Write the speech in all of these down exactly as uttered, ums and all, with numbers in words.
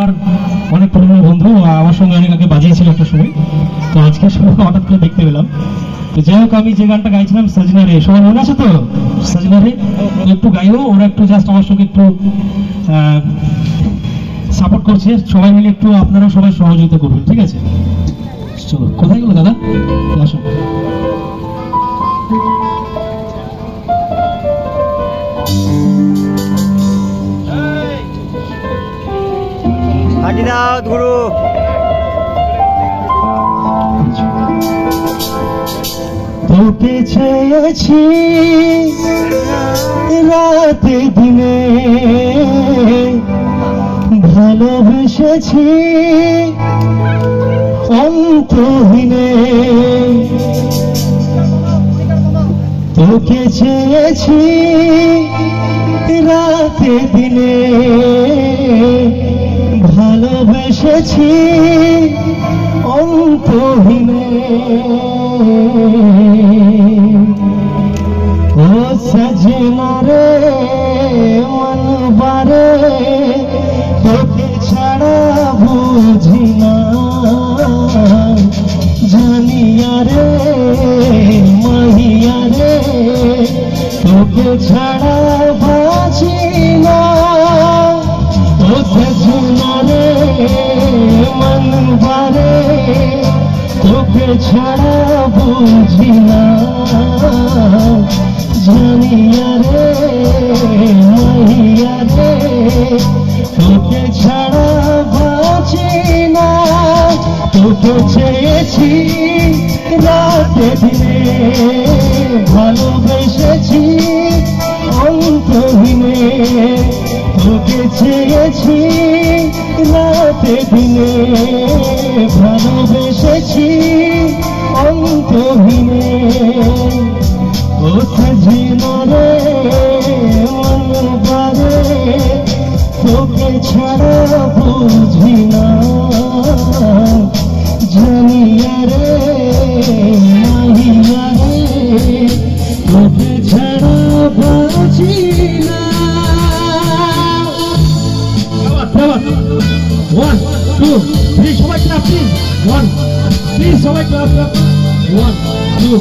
আমার অনেক পুরনো বন্ধু, আমার সঙ্গে অনেক আগে বাজিয়েছিল একটা সময়, তো আজকে সময় হঠাৎ করে দেখতে পেলাম। তো যাই হোক, আমি যে গানটা গাইছিলাম সাজনা রে, সবার মনে আছে তো সাজনা রে? একটু গাইও, ওরা একটু জাস্ট আমার সঙ্গে একটু সাপোর্ট করছে, সবাই মিলে একটু আপনারাও সবাই সহযোগিতা করবেন, ঠিক আছে? চলো, কোথায় গেলো দাদা? আসুন। গুরু তোকে চেয়েছি রাতে দিনে, ভালোবেসেছি অন্তহীনে। তোকে চেয়েছি রাতে দিনে, ভালোবেসেছি অন্তহীনে। ও সজনা রে মন বারে, তোকে ছাড়া বুঝি না, জানিয়া রে মাহিয়া রে, তোকে ছাড়া বাঁচি না। ও সজনা রে মন বারে, তোকে ছাড়া বুঝি না, জানিয়া রে মাহিয়া রে, তোকে ছাড়া বাঁচি না। তোকে চেয়েছি রাতে দিনে, ভালোবেসেছি অন্তহীনে। তোকে চেয়েছি রাতে দিনে, ভালোবেসেছি অন্তহীনে। ও সজনা রে মন বারে, তোকে ছাড়া বুঝি না, জানিয়া রে মাহিয়া রে, তোকে ছাড়া বাঁচি না। One, two, three, সবাই clap please. One, please সবাই clap clap. One, two.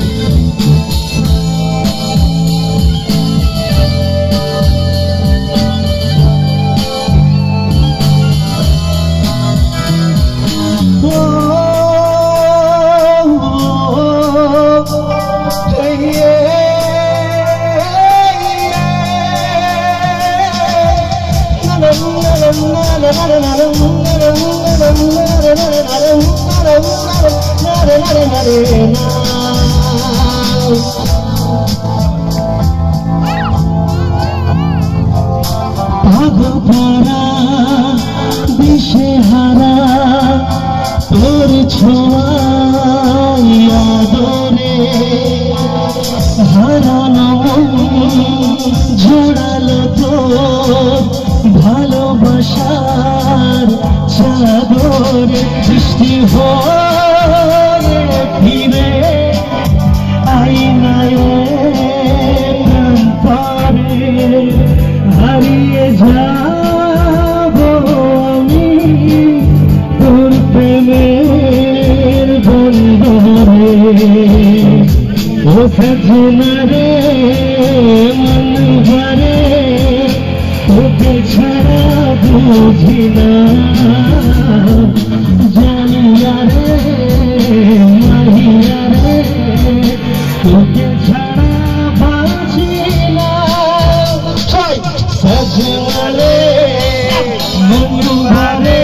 দিশে হারা তোর ছোঁয়ায় আদরে, হারানো জোড়ালো তোর ভালোবাসার চাদরে। বৃষ্টি হয়ে ফিরে আইনায় প্রান্তরে, হারিয়ে যাব আমি তোর প্রেমের বন্দরে। ও সজনা রে মন ভরে, তোকে ছাড়া বুঝি না, জানিয়া রে মাহিয়া রে, তোকে ছাড়া বাঁচি না। সজনা রে মন ভরে,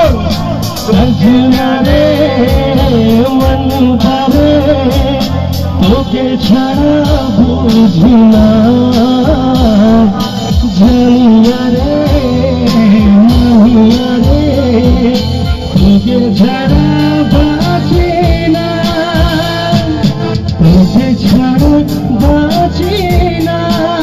সজনা রে মন ভরে, তোকে ছাড়া বুঝি না, জানিয়া রে মাহিয়া রে, তোকে ছাড়া বাঁচি না, তোকে ছাড়া বাঁচি না।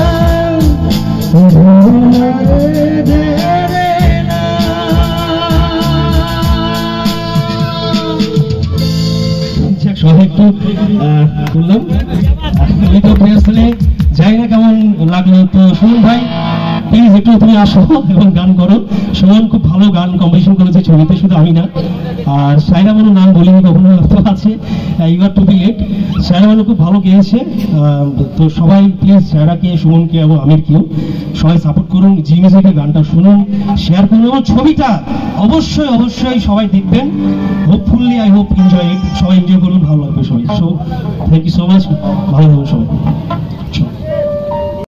সবাই একটু করলাম, যাই না কেমন লাগলো তো শুনুন ভাই। প্লিজ একটু তুমি আসো এবং গান করো। সুমন খুব ভালো গান কম্পোজিশন করেছে ছবিতে, শুধু আমি না। আর সায়রা মানু নাম বলিনি কখনো, তো আছে you're to be late. Saira Manu খুব ভালো গেয়েছে। তো সবাই প্লিজ সায়রাকে, সুমনকে এবং আমিরকেও সবাই সাপোর্ট করুন, জি মিউজিকের গানটা শুনুন, শেয়ার করুন এবং ছবিটা অবশ্যই অবশ্যই সবাই দেখবেন। Hopefully I hope enjoy it, সবাই এনজয় করুন, ভালো লাগবে সবাই। So thank you so much, ভালো থাকুন সবাই।